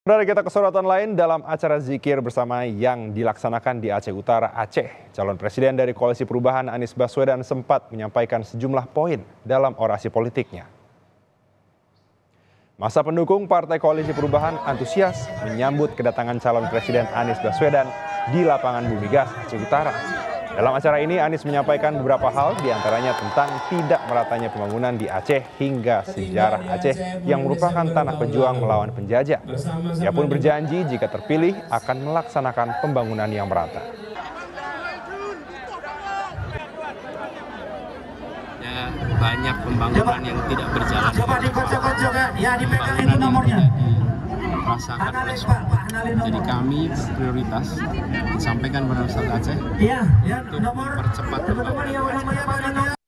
Saudara, kita ke sorotan lain dalam acara zikir bersama yang dilaksanakan di Aceh Utara, Aceh. Calon Presiden dari Koalisi Perubahan Anies Baswedan sempat menyampaikan sejumlah poin dalam orasi politiknya. Masa pendukung Partai Koalisi Perubahan antusias menyambut kedatangan calon Presiden Anies Baswedan di lapangan Bumi Gas, Aceh Utara. Dalam acara ini Anies menyampaikan beberapa hal, diantaranya tentang tidak meratanya pembangunan di Aceh hingga sejarah Aceh yang merupakan tanah pejuang melawan penjajah. Ia pun berjanji jika terpilih akan melaksanakan pembangunan yang merata. Banyak pembangunan yang tidak berjalan. Pembangunan yang tidak dirasakan oleh semua. Jadi kami berprioritas disampaikan pada masyarakat Aceh untuk mempercepat pembangunan.